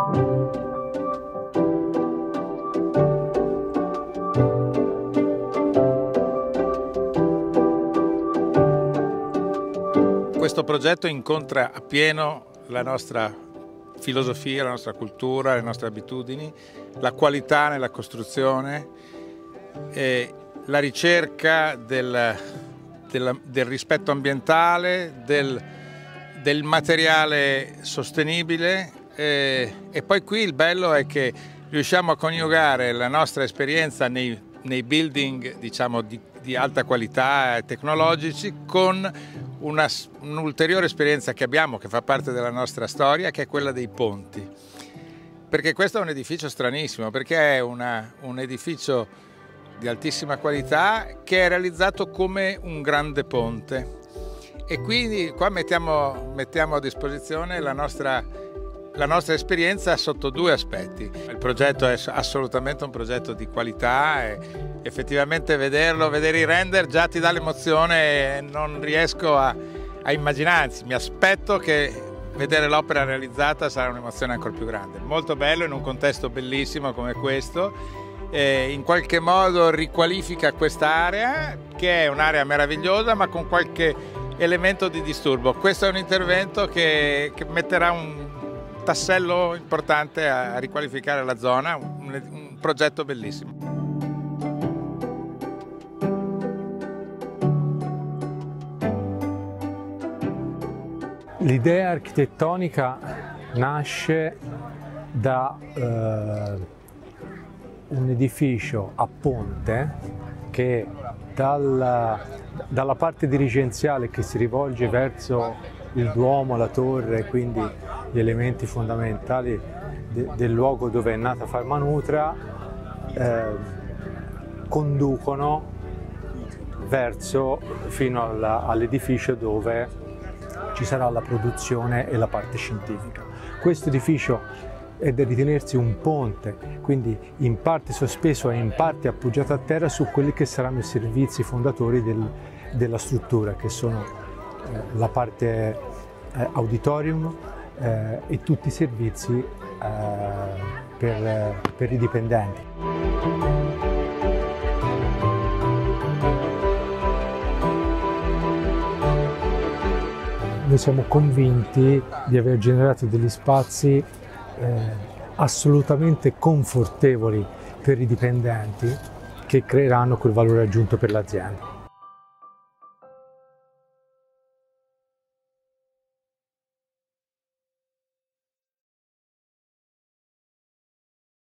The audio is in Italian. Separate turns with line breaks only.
Questo progetto incontra appieno la nostra filosofia, la nostra cultura, le nostre abitudini, la qualità nella costruzione, la ricerca del rispetto ambientale, del materiale sostenibile e poi qui il bello è che riusciamo a coniugare la nostra esperienza nei building, diciamo, di alta qualità tecnologici con un'ulteriore esperienza che abbiamo, che fa parte della nostra storia, che è quella dei ponti. Perché questo è un edificio stranissimo, perché è un edificio di altissima qualità che è realizzato come un grande ponte. E quindi qua mettiamo a disposizione la nostra esperienza sotto due aspetti. Il progetto è assolutamente un progetto di qualità e effettivamente vedere i render già ti dà l'emozione e non riesco a immaginare, anzi mi aspetto che vedere l'opera realizzata sarà un'emozione ancora più grande. Molto bello in un contesto bellissimo come questo, in qualche modo riqualifica quest'area che è un'area meravigliosa ma con qualche elemento di disturbo. Questo è un intervento che metterà un tassello importante a riqualificare la zona, un progetto bellissimo.
L'idea architettonica nasce da un edificio a ponte che dalla parte dirigenziale che si rivolge verso il Duomo, la torre, quindi gli elementi fondamentali del luogo dove è nata Farmanutra, conducono fino all'edificio dove ci sarà la produzione e la parte scientifica. Questo edificio è da ritenersi un ponte, quindi in parte sospeso e in parte appoggiato a terra su quelli che saranno i servizi fondatori della struttura, che sono la parte auditorium e tutti i servizi per i dipendenti. Noi siamo convinti di aver generato degli spazi assolutamente confortevoli per i dipendenti che creeranno quel valore aggiunto per l'azienda.